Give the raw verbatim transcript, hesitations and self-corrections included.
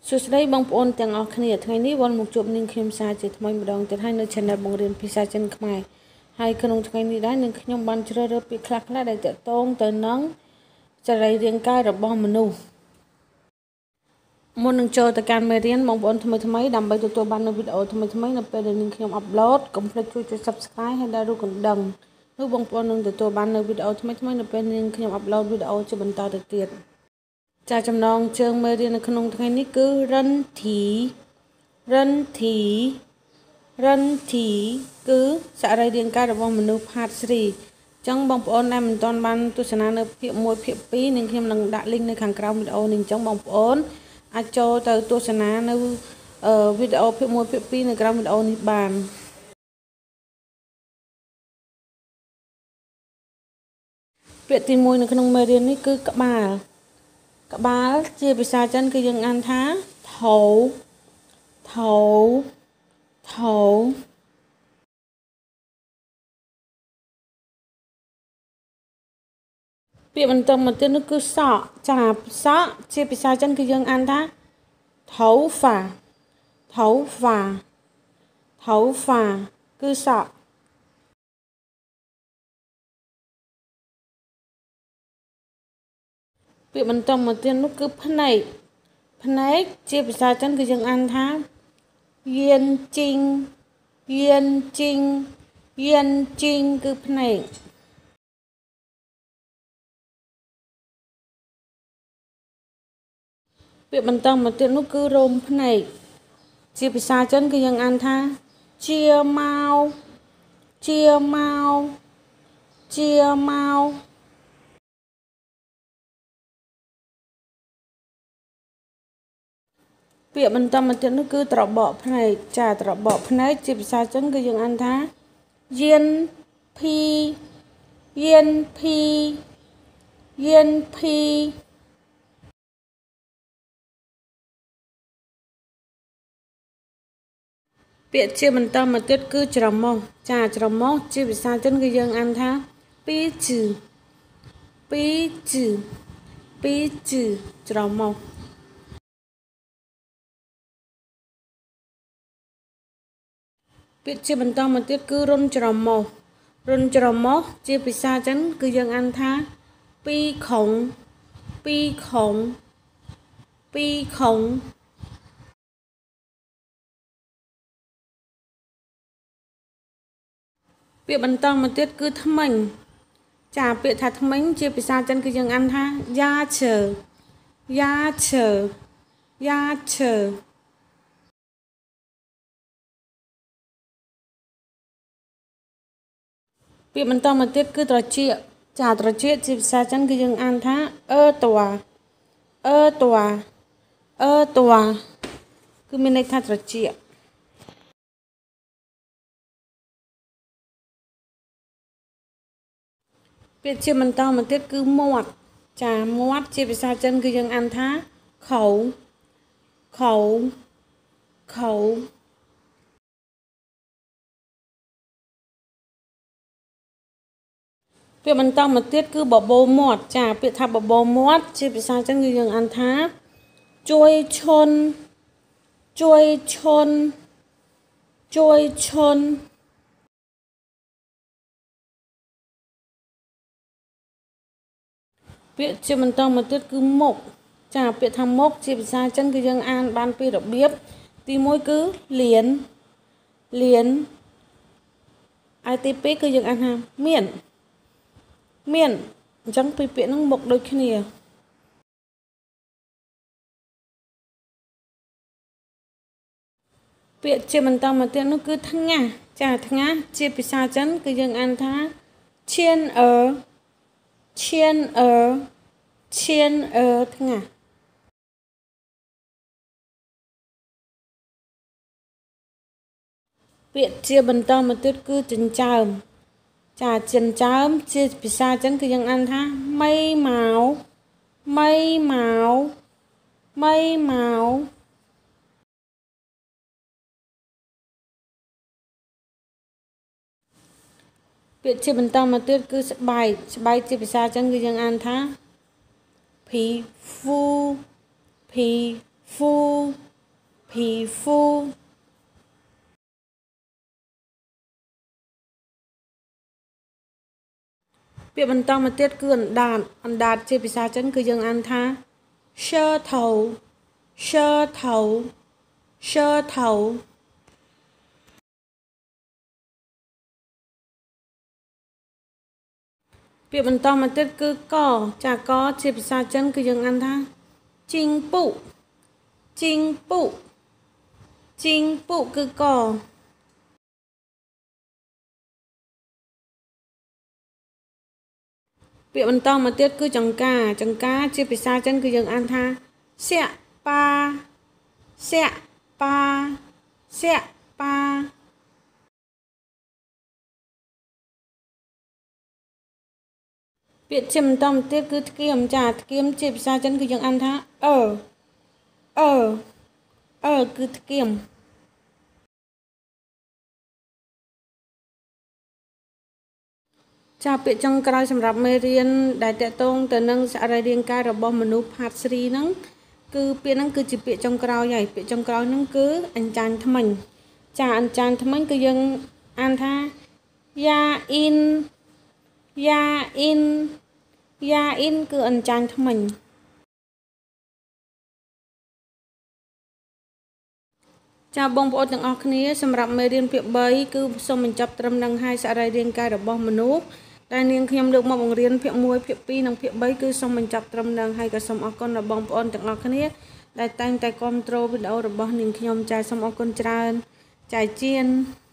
សួស្តីបងប្អូនទាំងអស់គ្នាថ្ងៃនេះវល់មកជួបនាងខ្ញុំសាជាថ្មីម្ដងទៀតហើយនៅ channel បង្រៀនភាសាចិនខ្មែរហើយក្នុងថ្ងៃនេះដែរនាងខ្ញុំបានជ្រើសរើសពាក្យខ្លះៗដែលទាក់ទងទៅនឹងចរិយារាងកាយរបស់មនុស្សមុននឹងចូលទៅកាន់មេរៀនបងប្អូនថ្មីថ្មីដើម្បីទទួលបាននូវវីដេអូថ្មីថ្មីនៅពេលដែលនាងខ្ញុំអាប់ឡូតកុំភ្លេចជួយចុច Subscribe ហើយដាក់រូបកណ្ដឹងនោះបងប្អូននឹងទទួលបាននូវវីដេអូថ្មីថ្មីនៅពេលនាងខ្ញុំអាប់ឡូតវីដេអូជាបន្តទៅទៀតចាចំណងជើងមេរៀននៅក្នុងថ្ងៃនេះគឺរិនធីរិនធីរិនធីគឺសរីរាង្គកាយរបស់មនុស្សផាតស្រីអញ្ចឹងបងប្អូនដែលមិនទាន់បានទស្សនានៅភាគមួយភាគពីរនាងខ្ញុំនឹងដាក់ link នៅខាងក្រោមវីដេអូនេះអញ្ចឹងបងប្អូនអាចចូលទៅទស្សនានៅវីដេអូភាគមួយភាគពីរនៅក្រោមវីដេអូនេះបានពាក្យទីមួយនៅក្នុងមេរៀននេះគឺក្បាលក្បាលជាភាសាចិនគឺយើងអានថាថោថោថោពាក្យបន្តមកទៀតនោះគឺសក់ចាសក់ជាភាសាចិនគឺយើងអានថាថោហ្វាថោហ្វាថោហ្វាគឺសក់ពាក្យបន្តមកទៀតនោះគឺភ្នែកភ្នែកជាភាសាចិនគឺយើងអានថាយៀនជីងយៀនជីងយៀនជីងគឺភ្នែកពាក្យបន្តមកទៀតនោះគឺរោមភ្នែកជាភាសាចិនគឺយើងអានថាជាម៉ៅជាម៉ៅជាម៉ៅពាក្យបន្តមកទៀតនោះគឺត្របកភ្នែកចាត្របកភ្នែកជាភាសាចិនគឺយើងអានថាយៀនភីយៀនភីយៀនភីពាក្យជាបន្តមកទៀតគឺច្រមុះចាច្រមុះជាភាសាចិនគឺយើងអានថាពីជឺពីជឺពីជឺច្រមុះពាក្យជាបន្តមកទៀតគឺរុនច្រមុះរុនច្រមុះជាភាសាចិនគឺយើងអានថាពីខុងពីខុងពីខុងពាក្យបន្តមកទៀតគឺថ្មិញចាពាក្យថាថ្មិញជាភាសាចិនគឺយើងអានថាយ៉ាឈើយ៉ាឈើយ៉ាឈើពាក្យបន្តមកទៀតគឺត្រចៀកចាត្រចៀកជាភាសាចិនគឺយើងអានថាអឺតួអឺតួអឺតួគឺមានន័យថាត្រចៀកពាក្យជាបន្តមកទៀតគឺមាត់ចាមាត់ជាភាសាចិនគឺយើងអានថាខោខោខោពាក្យបន្តមកទៀតគឺបបោមាត់ចាពាក្យថាបបោមាត់ជាភាសាចិនគឺយើងអានថាជួយឈុនជួយឈុនជួយឈុនពាក្យជាបន្តមកទៀតគឺមុខចាពាក្យថាមុខជាភាសាចិនគឺយើងអានបានពីរបៀបទីមួយគឺលៀនលៀនហើយទីពីរគឺយើងអានថាមានមានអញ្ចឹងពីរពាក្យហ្នឹងមុខដូចគ្នាពាក្យជាបន្តមកទៀតនោះគឺថ្ងាសចាថ្ងាសជាភាសាចិនគឺយើងអានថាឈៀនអឺឈៀនអឺឈៀនអឺថ្ងាសពាក្យជាបន្តមកទៀតគឺចិញ្ចើមចាចិញ្ចើមជាភាសាចិនគឺយើងអានថាម៉ៃម៉ៅម៉ៃម៉ៅម៉ៃម៉ៅពាក្យជាបន្តមកទៀតគឺស្បែកស្បែកជាភាសាចិនគឺយើងអានថាភីហ្វូភី phu phì phuពាក្យបន្តមកទៀតគឺអណ្ដាតអណ្ដាតជាភាសាចិនគឺយើងអានថាឈើថៅឈើថៅឈើថៅពាក្យបន្តមកទៀតគឺកចាកជាភាសាចិនគឺយើងអានថាជីងពុជីងពុជីងពុគឺកពាក្យបន្តមកទៀតគឺចង្កាចង្កាជាភាសាចិនគឺយើងអានថាសៀកប៉ាសៀកប៉ាសៀកប៉ាពាក្យជាបន្តមកទៀតគឺធ្គាមចាធ្គាមជាភាសាចិនគឺយើងអានថាអឺអឺអឺគឺធ្គាមចាពាក្យចុងក្រោយសម្រាប់មេរៀនដែលតកតងទៅនឹងសរីរាង្គកាយរបស់មនុស្សផាតស្រីហ្នឹងគឺពាក្យហ្នឹងគឺជាពាក្យចុងក្រោយហើយពាក្យចុងក្រោយហ្នឹងគឺអញ្ចាញថ្មិញចាអញ្ចាញថ្មិញគឺយើងអានថាយ៉ាអ៊ីនយ៉ាអ៊ីនយ៉ាអ៊ីនគឺអញ្ចាញថ្មិញចាបងប្អូនទាំងអស់គ្នាសម្រាប់មេរៀនភាគបីគឺសូមបញ្ចប់ត្រឹមនឹងហើយសរីរាង្គកាយរបស់មនុស្សដែលនាងខ្ញុំលើកមកបង្រៀនភាគមួយភាគពីរនិងភាគបីគឺសូមបញ្ចប់ត្រឹមនឹងហើយក៏សូមអរគុណដល់បងប្អូនទាំងអស់គ្នាដែលតែងតែគាំទ្រវីដេអូរបស់នាងខ្ញុំចាសូមអរគុណច្រើនចាយជៀន